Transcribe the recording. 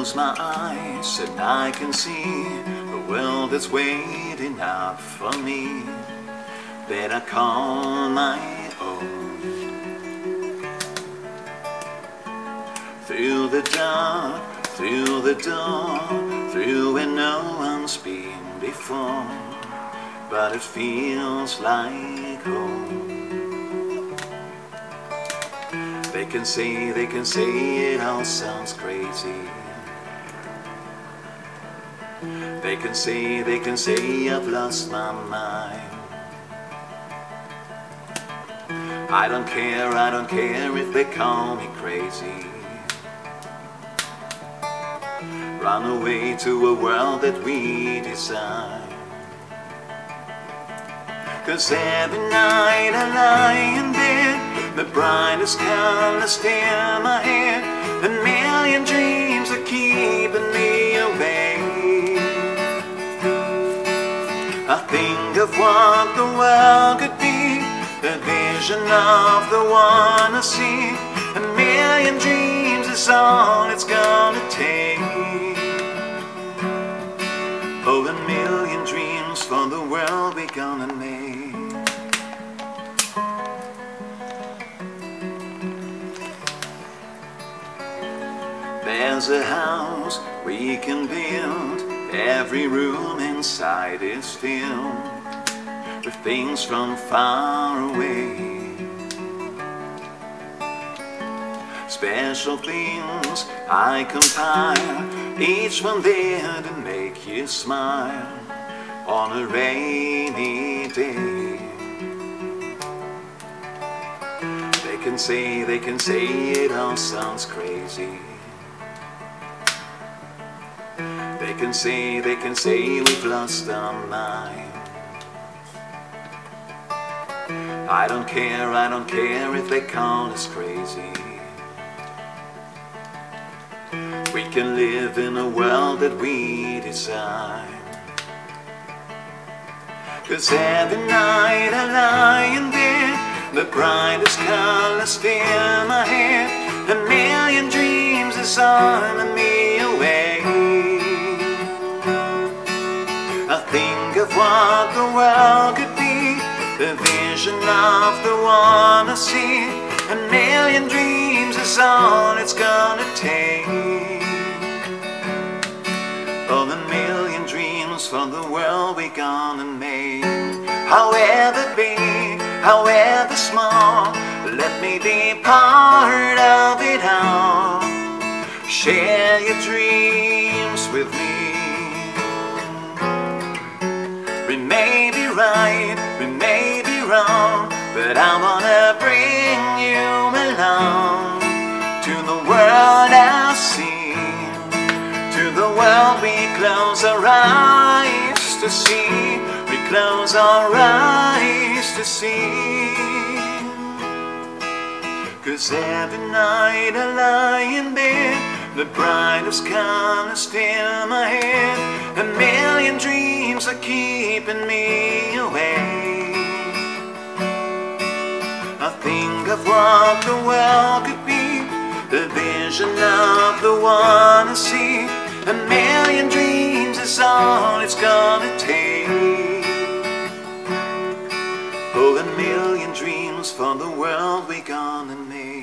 close my eyes and I can see the world that's waiting up for me, that I call my own. Through the dark, through the door, through where no one's been before, but it feels like home. They can say it all sounds crazy. They can say I've lost my mind. I don't care if they call me crazy. Run away to a world that we design. 'Cause every night I lie in bed, the brightest colors fill my head, a million dreams are keeping me awake. I think of what the world could be, a vision of the one I see. A million dreams is all it's gonna take. Oh, a million dreams for the world we're gonna make. There's a house we can build, every room inside is filled with things from far away. Special things I compile, each one there to make you smile on a rainy day. They can say it all sounds crazy. They can say we've lost our mind. I don't care if they call us crazy. We can live in a world that we design. 'Cause every night I lie in bed, the brightest colors fill my head, a million dreams are summoning me away. I think of what the world could be, the vision of the one I see. A million dreams is all it's gonna take. Oh, a million dreams for the world we're gonna make. However big, however small, let me be part of it all. Share your dreams with me. We may be right, we may be wrong, but I wanna bring you along to the world I see, to the world we close our eyes to see, we close our eyes to see. 'Cause every night I lie in bed, the brightest colors fill my head, a million dreams are keeping me awake. I think of what the world could be, the vision of the one I see. A million dreams is all it's gonna take. Oh, a million dreams for the world we're gonna make.